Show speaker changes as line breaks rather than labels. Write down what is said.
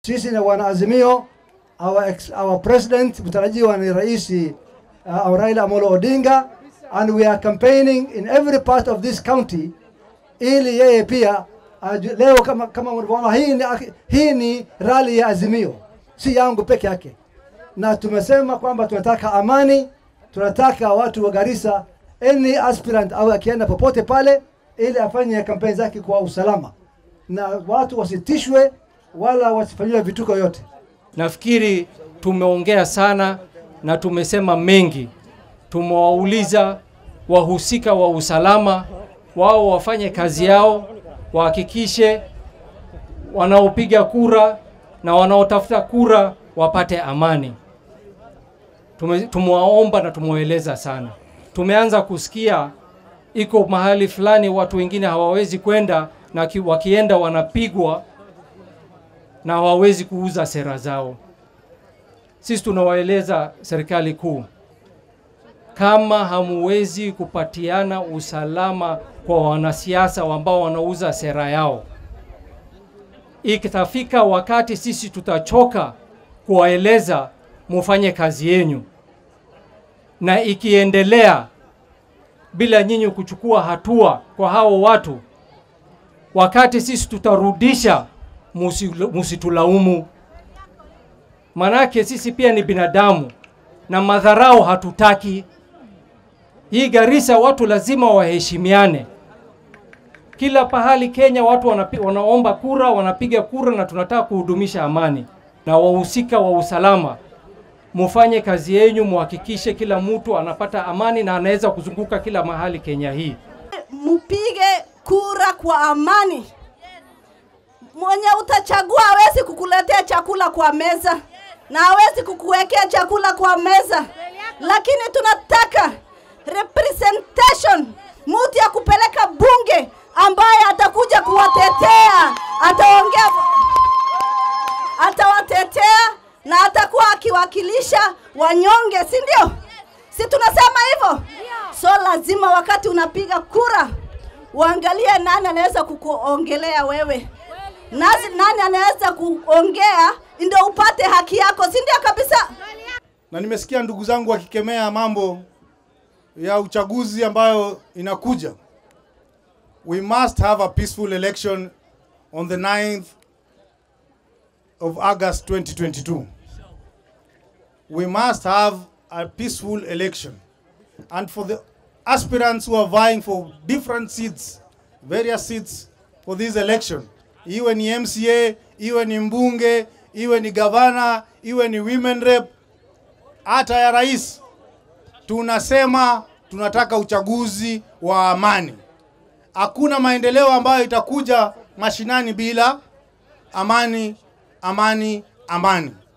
sisi na wana Azimio, our president mtarajiwa ni Rais Raila Amolo Odinga, and we are campaigning in every part of this county ili yeye pia leo kama mnaona hii ni rally ya Azimio, si yangu peke yake. Na tumesema kwamba tunataka amani, tunataka watu wa Garissa, any aspirant au akienda popote pale ili afanye kampeni zake kwa usalama na watu wasitishwe wala wasifanywe vituko yote.
Nafikiri tumeongea sana na tumesema mengi. Tumewauliza wahusika wa usalama wao wafanye kazi yao, wahakikishe wanaopiga kura na wanaotafuta kura wapate amani. Tumewaomba na tumewaeleza sana. Tumeanza kusikia iko mahali fulani watu wengine hawawezi kwenda, na wakienda wanapigwa na hawawezi kuuza sera zao. Sisi tunawaeleza serikali kuu, kama hamuwezi kupatiana usalama kwa wanasiasa ambao wanauza sera yao, ikitafika wakati sisi tutachoka kuwaeleza mufanye kazi yenu. Na ikiendelea bila nyinyi kuchukua hatua kwa hao watu, wakati sisi tutarudisha, musitulaumu. Manake sisi pia ni binadamu na madharau hatutaki. Hii Garissa watu lazima waheshimiane. Kila pahali Kenya watu wanaomba kura, wanapiga kura, na tunataka kuhudumisha amani. Na wahusika wa usalama, mufanye kazi yenu, muhakikishe kila mtu anapata amani na anaweza kuzunguka kila mahali Kenya hii.
Mpige kura kwa amani. Mwenye utachagua hawezi kukuletea chakula kwa meza na hawezi kukuwekea chakula kwa meza, lakini tunataka representation, mtu ya kupeleka bunge ambaye atakuja kuwatetea, atawatetea na atakuwa akiwakilisha wanyonge, si ndio? Si tunasema hivyo? So lazima wakati unapiga kura uangalie nani anaweza kukuongelea wewe, nani anaweza kuongea ndio upate haki yako, si ndio kabisa?
Na nimesikia ndugu zangu wakikemea mambo ya uchaguzi ambayo inakuja. We must have a peaceful election on the 9th of August 2022. We must have a peaceful election. And for the aspirants who are vying for different seats, various seats for this election, iwe ni MCA, iwe ni mbunge, iwe ni gavana, iwe ni women rep, hata ya rais, tunasema tunataka uchaguzi wa amani. Hakuna maendeleo ambayo itakuja mashinani bila amani, amani, amani.